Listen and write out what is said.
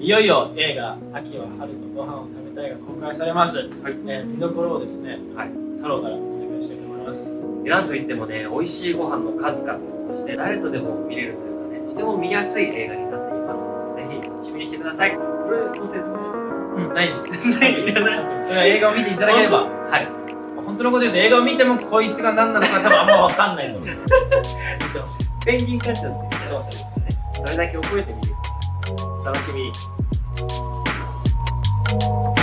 いよいよ映画「秋は春とご飯を食べたい」が公開されます。見どころをですね、太郎からお願いしたいと思います。 なんといってもね、美味しいご飯の数々、そして誰とでも見れるというかね、とても見やすい映画になっています。ぜひ楽しみにしてください。 これの説明ないです。 いらない。 それは映画を見ていただければ。はい。本当のこと言うと映画を見てもこいつが何なのか多分あんま分かんないと思う。見てほしいです。 ペンギンカッチャーってそうですね。 それだけ覚えてみてください。楽しみに。